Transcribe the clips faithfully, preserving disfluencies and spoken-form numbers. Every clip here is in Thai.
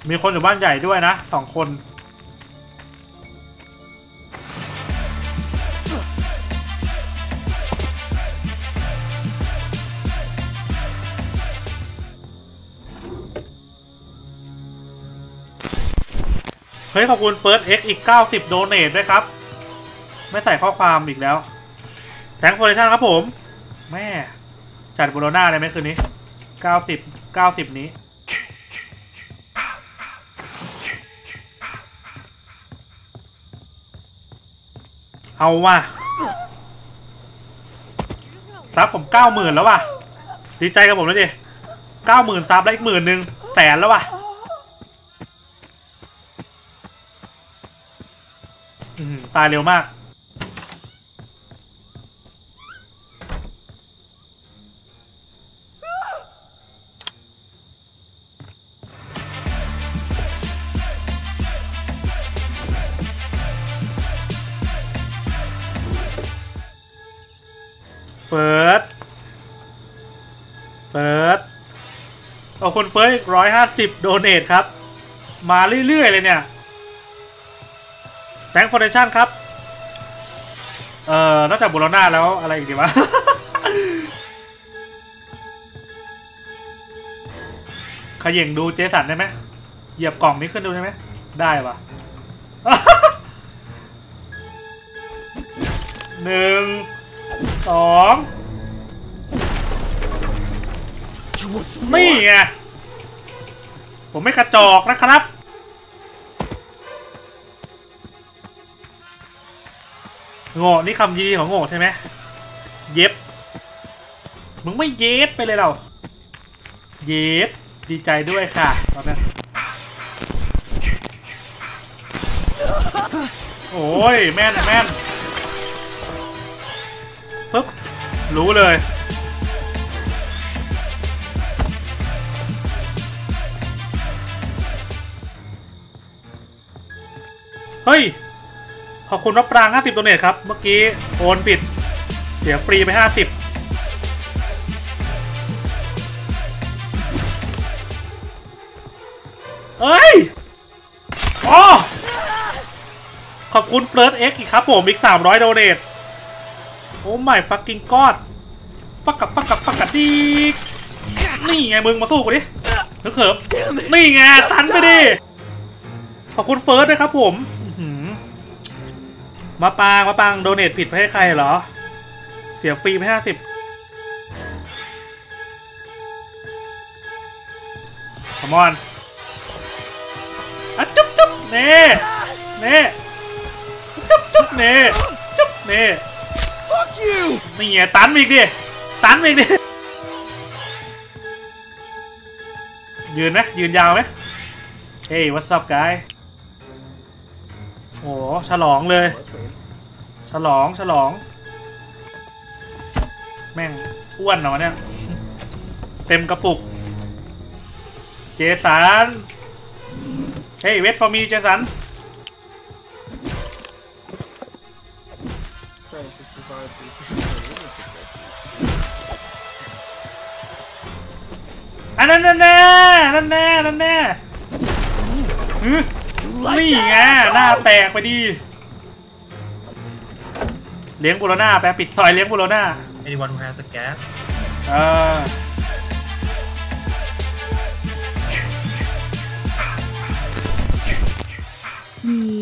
มีคนอยู่บ้านใหญ่ด้วยนะสองคนเฮ้ยขอบคุณเฟิร์สเอ็กอีกเก้าสิบโดเนทด้วยครับไม่ใส่ข้อความอีกแล้วแทงโฟร์เรชั่นครับผมแม่จัดโบโลน่าได้ไหมคืนนี้เก้าสิบ เก้าสิบนี้เอาว่ะซับผมเก้าหมื่นแล้วว่ะดีใจกับผมเลยดิเก้าหมื่นซับแล้วอีกหมื่นหนึ่งแสนแล้วว่ะตายเร็วมากเฟิร์สเฟิร์สเอาคนเฟิร์สอีกร้อยห้าสิบโดเนทครับมาเรื่อยๆเลยเนี่ยแบงค์ฟอนเดชั่นครับเอ่อนอกจากบูโรน่าแล้วอะไรอีกดีวะ ขย่งดูเจสันได้ไหมเหยียบกล่องนี้ขึ้นดูได้ไหมได้ปะ หนึ่งสองนี่ไงผมไม่กระจอกนะครับโง่นี่คำยีของโง่ใช่ไหมเย็บมึงไม่เย็บไปเลยเราเย็บดีใจด้วยค่ะตอนนี้โอ้ยแม่นแม่นปึ๊บรู้เลยเฮ้ยขอบคุณมะปรางห้าสิบตัวเน็ตครับเมื่อกี้โอนปิดเสียฟรีไปห้าสิบเฮ้ยอ๋อขอบคุณเฟิร์สเอ็กซ์อีกครับผมอีกสามร้อยโดเนทโอ้ไม่ฟักกิ้งกอดฟักกับฟักกับฟักกับดีนี่ไงมึงมาสู้กูดิเขิบนี่ไงทันไปดิขอบคุณเฟิร์สด้วยครับผมมาปางมาปางโดเนทผิดไปให้ใครเหรอเสียฟรีไปห้าสิบคอมอนอ่ะจุ๊บจุ๊บเน่เน่จุ๊บจุ๊บเน่จุ๊บเน่นี่ไงตันอีกดิตันอีกดิยืนไหมยืนยาวไหมเฮ้ย what's up guy โอ้ฉลองเลยฉลองฉลองแม่งอ้วนเหรอเนี่ยเต็มกระปุกเจสันเฮ้ยเวทฟอร์มีเจสันอันนั้นแน่นั่นแน่นั่นแน่นี่ไงหน้าแตกไปดีเลี้ยงบูโรน่าแปะปิดซอยเลี้ยงบูโรน่า anyone who has the gas เออมี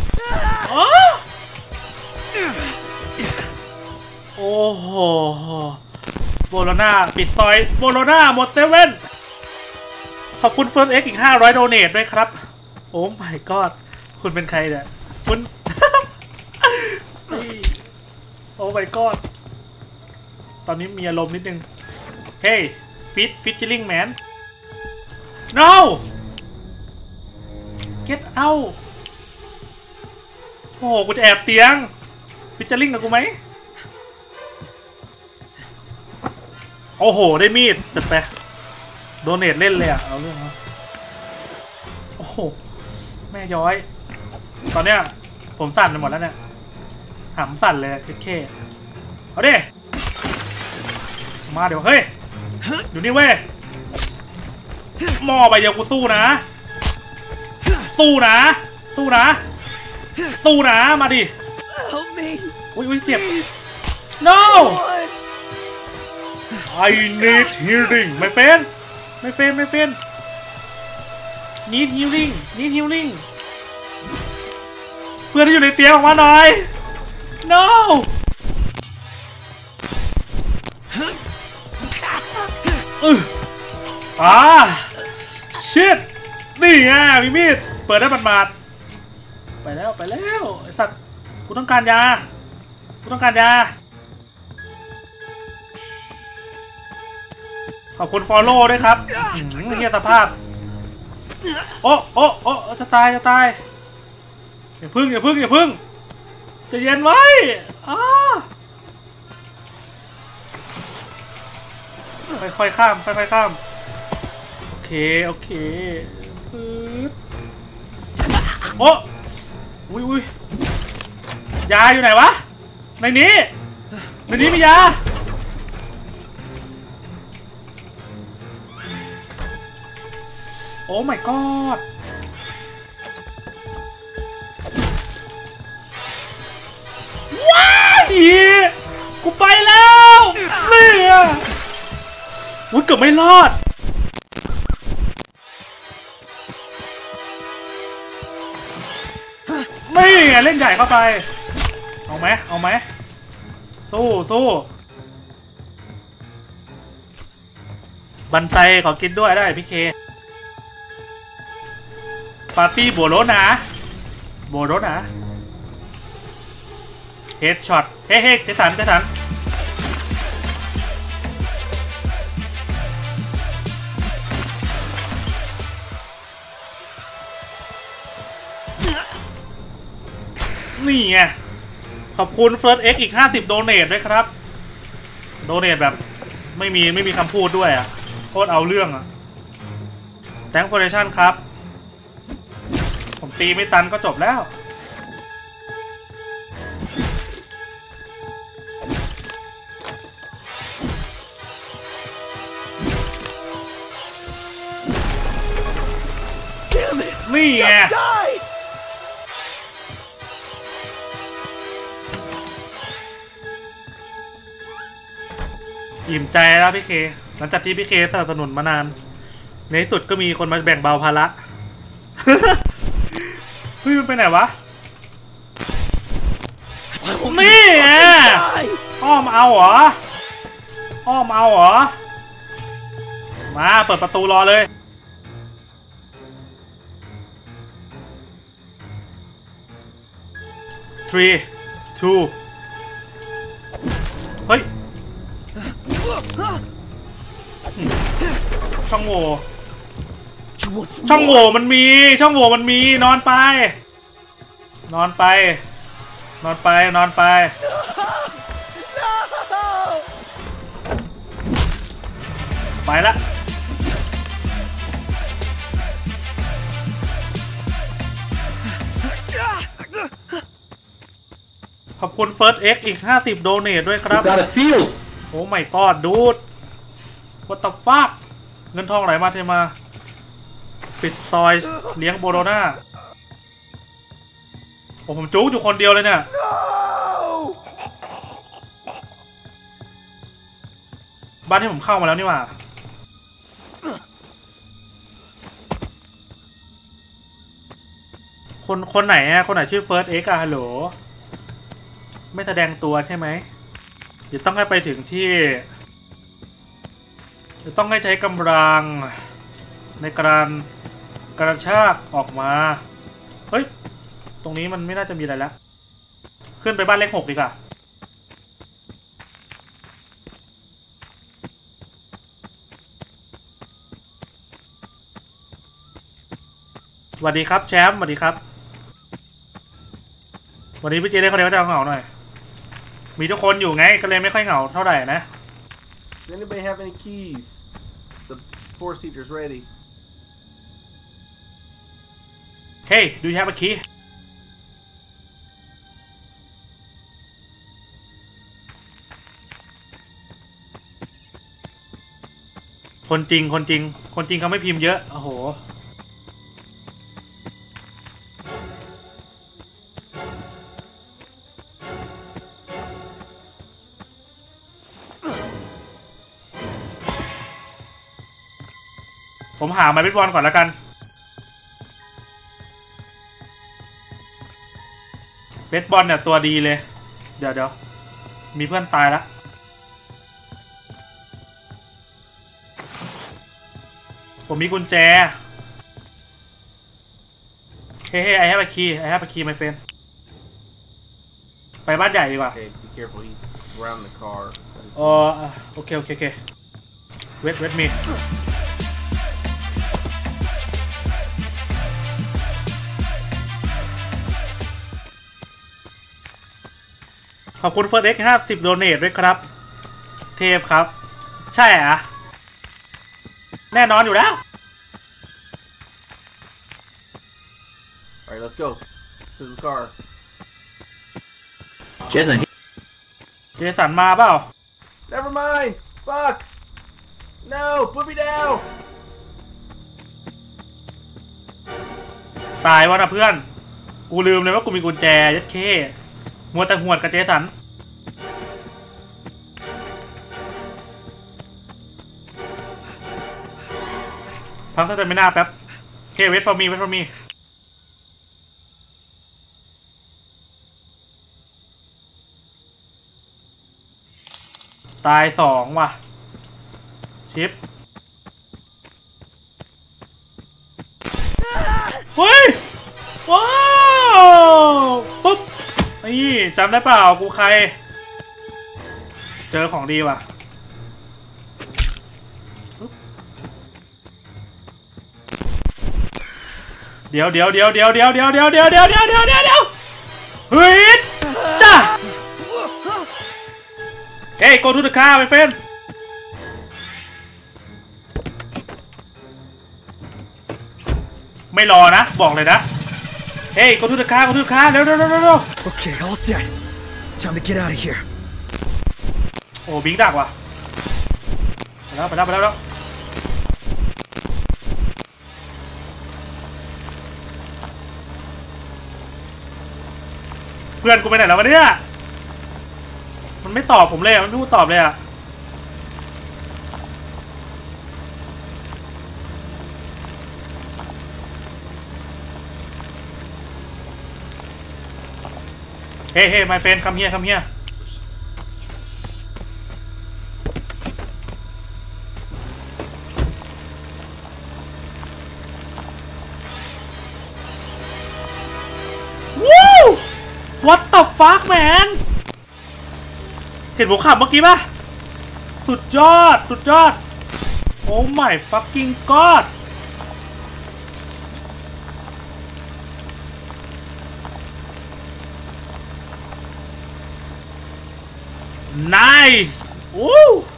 โอ้โหโบโลน่าปิดซอยโบโลน่าหมดเซเว่นขอบคุณเฟิร์สเอ็กอีกห้าร้อยโดเนทด้วยครับโอ้ my god คุณเป็นใครเนี่ยคุณโอ้ my god ตอนนี้มีอารมณ์นิดนึงเฮ้ยฟิตฟิตจิลลิ่งแมน no get out โอ้โหกูจะแอบเตียงฟิตจิลลิ่งกับกูไหมโอ้โหได้มีดจัดไปโดเนทเล่นเลยอะเอาเรื่องโอ้โหแม่ย้อยตอนเนี้ยผมสั่นไปหมดแล้วเนี่ยหำสั่นเลยเคเอาดิมาเดี๋ยวเฮ้ยอยู่นี่เว้ยหม้อใบเดียวกูสู้นะสู้นะสู้นะสู้นะมาดิอุ้ยอุ้ยเจ็บ no I need healing ไม่เป็นไม่เป็นไม่เป็น need healing need healing เพื่อนที่อยู่ในเตียงออกมาหน่อย no อืออ่า shit นี่ไงมีมีดเปิดได้หมาดๆไปแล้วไปแล้วไอสัตว์กูต้องการยากูต้องการยาขอบคุณ follow ด้วยครับเฮียสภาพโอ้โอ้โอ้จะตายจะตายอย่าพึ่งอย่าพึ่งอย่าพึ่งจะเย็นไว้อ้าค่อยๆข้ามค่อยๆข้ามโอเคโอเคปึ๊ดโอ้อุ้ยอุ้ยยาอยู่ไหนวะในนี้ในนี้มียาโอ้ my god ว้ายกูไปแล้วเนี่ยวุ้ยเกือบไม่รอดไม่ไงเล่นใหญ่เข้าไปเอาไหมเอาไหมสู้สู้บันไตขอกินด้วยได้พี่เคปาร์ตี้โบโรนะโบโรนะเฮดช็อตเฮ้เฮ้เจสันเจสันนี่ไงขอบคุณ First X อีกห้าสิบโดเนทด้วยครับโดเนทแบบไม่มีไม่มีคำพูดด้วยอ่ะโคตรเอาเรื่องอ่ะ Thank for donation ครับผมตีไม่ตันก็จบแล้วนี่ไงอิ่มใจแล้วพี่เคหลังจากที่พี่เคสนับสนุนมานานในที่สุดก็มีคนมาแบ่งเบาภาระเฮ้ยมันไปไหนวะนี่ไงอ้อมเอาเหรออ้อมเอาเหรอมาเปิดประตูรอเลยthree two เฮ้ยช่องโหว่ช่องโหว่มันมีช่องโหว่มันมีนอนไปนอนไปนอนไปนอนไปไปละขอบคุณ First X อีกห้าสิบโดเนทด้วยครับโอ้ไม่กอดดูด What the fuck เงินทองไหลมาเทมาปิดซอยเลี้ยงโบโลน่าโอ้ผมจุกอยู่คนเดียวเลยเนี่ยบ้านที่ผมเข้ามาแล้วนี่หว่าคนคนไหนอะคนไหนชื่อ First X อะฮัลโหลไม่แสดงตัวใช่ไหมเดี๋ยวต้องให้ไปถึงที่เดี๋ยวต้องให้ใช้กำลังในการกระชากออกมาเฮ้ยตรงนี้มันไม่น่าจะมีอะไรแล้วขึ้นไปบ้านเลขหกดีกว่าสวัสดีครับแชมป์สวัสดีครับวันนี้พี่เจได้คนเดียวก็จะเหงาหน่อยมีทุกคนอยู่ไงก็เลยไม่ค่อยเหงาเท่าไหร่นะ Does anybody have any keys? The four seater's ready. Hey, do you have a key? คนจริงคนจริงคนจริงเขาไม่พิมพ์เยอะโอ้โหผมหาไม้เบสบอลก่อนแล้วกันเบสบอลเนี่ยตัวดีเลยเดี๋ยวเดี๋ยวมีเพื่อนตายแล้วผมมีกุญแจเฮ้ยไอ้แฮปปี้คีย์ไอ้แฮปปี้คีย์ my friend ไปบ้านใหญ่ดีกว่า Okay, be careful. He's around the car. อ๋อโอเคโอเคโอเคเวทเวทมีขอบคุณเฟิร์สเอ็กห้าสิบโดเนทด้วยครับเทพครับใช่อะแน่นอนอยู่แล้ว Alright, let's go. To the car. Jason. เจสันมาเปล่า Never mind. Fuck. No, put me down. ตายวะนะเพื่อนกูลืมเลยว่ากูมีกุญแจยัดเคมัวแต่หวดกับเจสันพักสเตมิน่าแป๊บเคเวทฟอร์มีเวทฟอร์มีตายสองว่ะชิปเฮ้ยว้าวปุ๊บนี่จำได้เปล่ากูใครเจอของดีว่ะเดี๋ยวเดี๋ยวเดี๋ยวเดี๋ยวเดี๋ยวเดี๋ยวเดี๋ยวเดี๋ยวเดี๋ยวเดี๋ยวเดี๋ยวเดี๋ยวเดี๋ยวเฮ้ยจ้าเฮ้ย go to the car my friend ไม่รอนะบอกเลยนะเฮ้ย go to the car go to the car เร็วเร็วเร็วเร็ว Okay, all set. Time to get out of here. โอ้บิงดักว่ะไปแล้วไปแล้วไปแล้วเพื่อนกูไปไหนแล้ววะเนี่ยมันไม่ตอบผมเลยมันไม่พูดตอบเลยอะเฮ้ยเฮ้ย my friend come here come here วู้ what the fuck man เห็นผมขับเมื่อกี้ป่ะสุดยอดสุดยอด oh my fucking god nice วู้